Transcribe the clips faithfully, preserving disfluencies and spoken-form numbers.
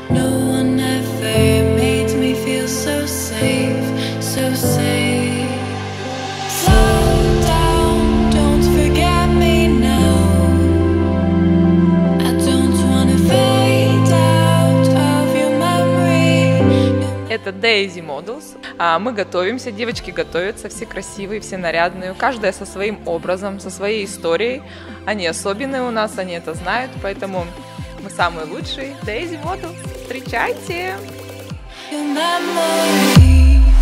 No one ever made me feel so safe, so safe. Slow down, don't forget me now. I don't wanna fade out of your memory. Это Daisy Models. А мы готовимся, девочки готовятся, все красивые, все нарядные, каждая со своим образом, со своей историей. Они особенные у нас, они это знают, поэтому мы самые лучшие. Daisy Models, встречайте! Your memory.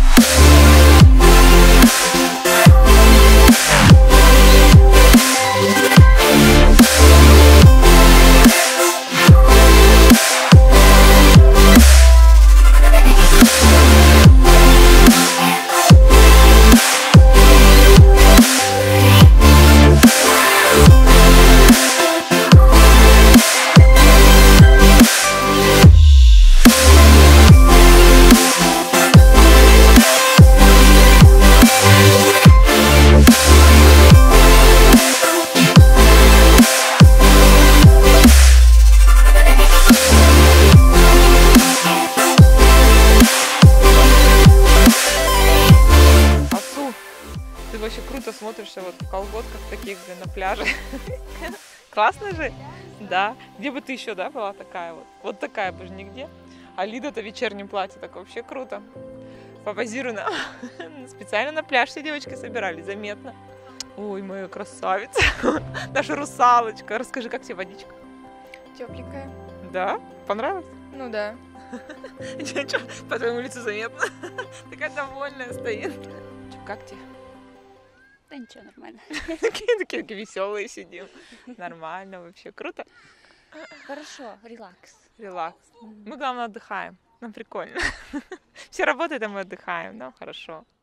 Ты вообще круто смотришься вот в колготках таких на пляже. Классно же? Да. Где бы ты еще, да, была такая вот? Вот такая бы же нигде. А Лида-то в вечернем платье, так вообще круто. Попозируй на... Специально на пляж все девочки собирались, заметно. Ой, моя красавица. Наша русалочка. Расскажи, как тебе водичка? Тепленькая. Да? Понравилось? Ну да. Ничего, по твоему лицу заметно. Такая довольная стоит. Как тебе? Да ничего, нормально. Такие, такие, такие веселые сидим. Нормально вообще. Круто. Хорошо, релакс. Релакс. Мы, главное, отдыхаем. Нам прикольно. Все работают, а мы отдыхаем. Нам хорошо.